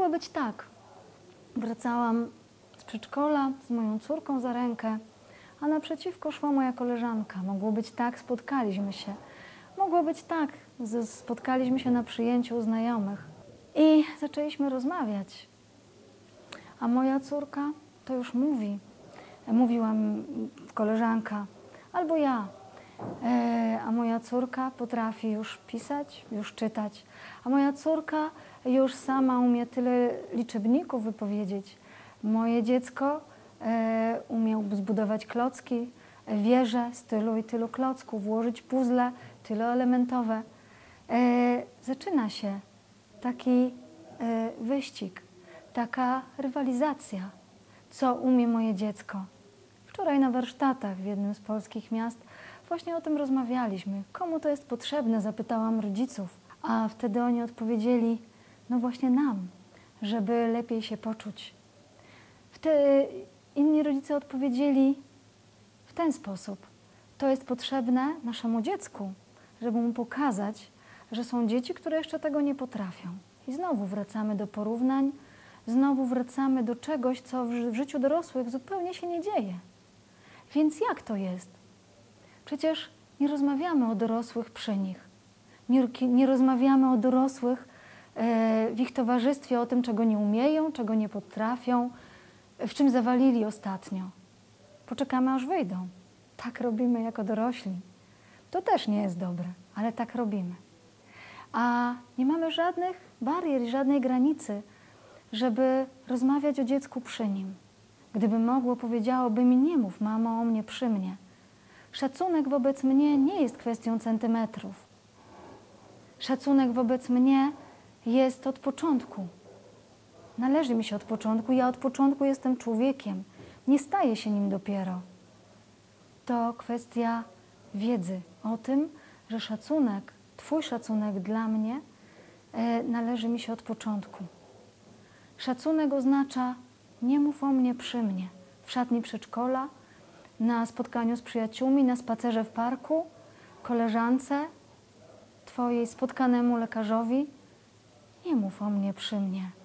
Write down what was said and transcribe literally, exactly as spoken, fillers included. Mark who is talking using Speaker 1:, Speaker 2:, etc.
Speaker 1: mogło być tak. Wracałam z przedszkola z moją córką za rękę, a naprzeciwko szła moja koleżanka. Mogło być tak, spotkaliśmy się. Mogło być tak, spotkaliśmy się na przyjęciu u znajomych i zaczęliśmy rozmawiać. A moja córka to już mówi, mówiła mi koleżanka, albo ja. A moja córka potrafi już pisać, już czytać. A moja córka już sama umie tyle liczebników wypowiedzieć. Moje dziecko umiał zbudować klocki, wieże z tylu i tylu klocków, włożyć puzzle tyloelementowe. Zaczyna się taki wyścig, taka rywalizacja, co umie moje dziecko. Wczoraj na warsztatach w jednym z polskich miast właśnie o tym rozmawialiśmy. Komu to jest potrzebne? Zapytałam rodziców, a wtedy oni odpowiedzieli, no właśnie nam, żeby lepiej się poczuć. Wtedy inni rodzice odpowiedzieli w ten sposób. To jest potrzebne naszemu dziecku, żeby mu pokazać, że są dzieci, które jeszcze tego nie potrafią. I znowu wracamy do porównań, znowu wracamy do czegoś, co w życiu dorosłych zupełnie się nie dzieje. Więc jak to jest? Przecież nie rozmawiamy o dorosłych przy nich. Nie, nie rozmawiamy o dorosłych e, w ich towarzystwie, o tym, czego nie umieją, czego nie potrafią, w czym zawalili ostatnio. Poczekamy, aż wyjdą. Tak robimy jako dorośli. To też nie jest dobre, ale tak robimy. A nie mamy żadnych barier i żadnej granicy, żeby rozmawiać o dziecku przy nim. Gdyby mogło, powiedziałoby mi, nie mów, mamo, o mnie przy mnie. Szacunek wobec mnie nie jest kwestią centymetrów. Szacunek wobec mnie jest od początku. Należy mi się od początku. Ja od początku jestem człowiekiem. Nie staję się nim dopiero. To kwestia wiedzy o tym, że szacunek, Twój szacunek dla mnie e, należy mi się od początku. Szacunek oznacza nie mów o mnie przy mnie. W szatni przedszkola, na spotkaniu z przyjaciółmi, na spacerze w parku, koleżance Twojej, spotkanemu lekarzowi. Nie mów o mnie przy mnie.